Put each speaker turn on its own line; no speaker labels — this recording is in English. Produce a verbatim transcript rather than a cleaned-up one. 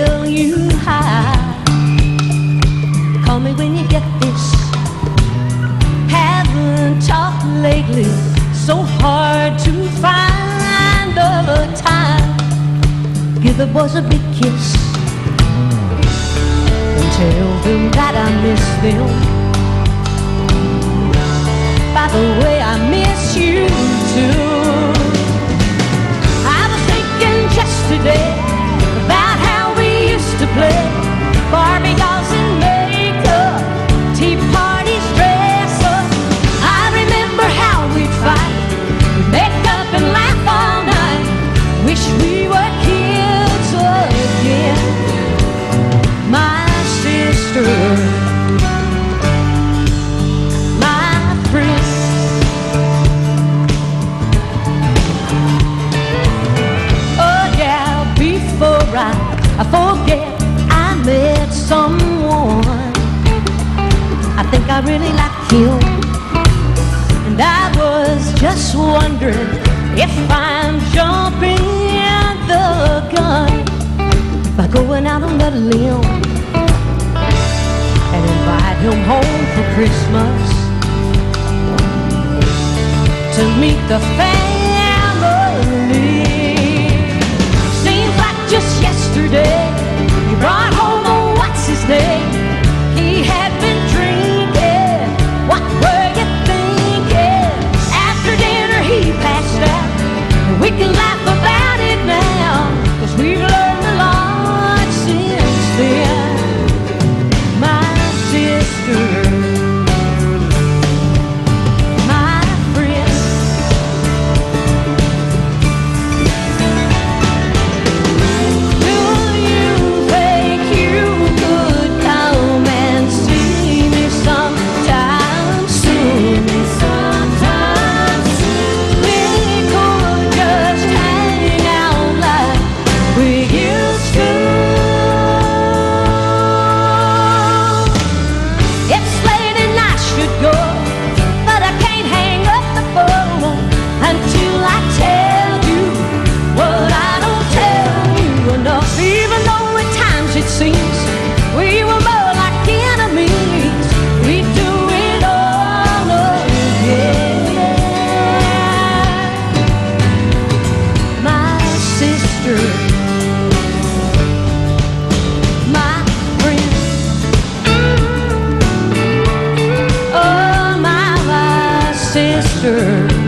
tell you hi. Call me when you get this. Haven't talked lately, so hard to find the time. Give the boys a big kiss and tell them that I miss them. By the way, I miss you too. I was thinking yesterday about how we used to play Barbie dolls and makeup, tea parties, dress up. I remember how we'd fight, we'd make up and laugh all night. Wish we were kids again. My sister, my friend. Oh yeah, before I, I forget, I met someone. I think I really like him, and I was just wondering if I'm jumping the gun by going out on that limb and invite him home for Christmas to meet the family. Seems like just yesterday he brought home a what's his name. He had been drinking. What were you thinking? After dinner he passed out. We can laugh about it now, 'cause we've learned a lot since then. My sister, my friend. Do you think you could come and see me sometime soon? Sometime soon. We could just hang out like we used to. It's late and I should go, but I can't hang up the phone until I tell you what I don't tell you enough. Even though at times it seems we were more like enemies, we do it all again. My sister, my friend. Oh, my, my sister.